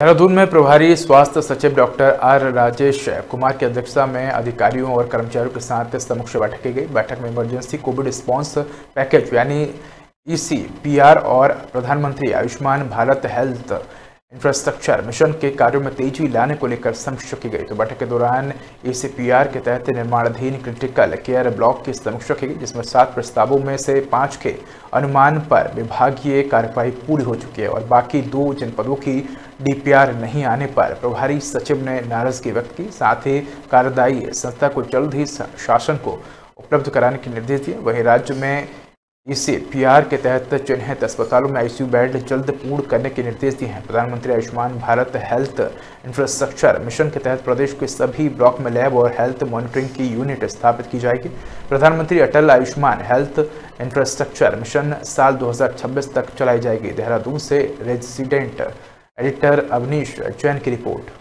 देहरादून में प्रभारी स्वास्थ्य सचिव डॉक्टर आर राजेश कुमार की अध्यक्षता में अधिकारियों और कर्मचारियों के साथ समीक्षा बैठक की गई। बैठक में इमरजेंसी कोविड रिस्पांस पैकेज यानी ECPR और प्रधानमंत्री Ayushman Bharat health infrastructure mission के कार्यों में तेजी लाने को लेकर समीक्षा की गई। तो बैठक के दौरान ECPR के तहत निर्माणाधीन क्रिटिकल केयर ब्लॉक की समीक्षा की गई, जिसमें 7 प्रस्तावों में से 5 के अनुमान पर विभागीय कार्यवाही पूरी हो चुकी है और बाकी 2 जनपदों की DPR नहीं आने पर प्रभारी सचिव ने नाराजगी व्यक्त की। साथ ही कार्यदायी संस्था को जल्द ही शासन को उपलब्ध कराने के निर्देश दिए। वहीं राज्य में ECPR के तहत चिन्हित अस्पतालों में ICU बेड जल्द पूर्ण करने के निर्देश दिए हैं। प्रधानमंत्री Ayushman Bharat health infrastructure mission के तहत प्रदेश के सभी ब्लॉक में लैब और हेल्थ मॉनिटरिंग की यूनिट स्थापित की जाएगी। प्रधानमंत्री Atal Ayushman health infrastructure mission साल 2026 तक चलाई जाएगी। देहरादून से रेजिडेंट एडिटर अवनीश जैन की रिपोर्ट।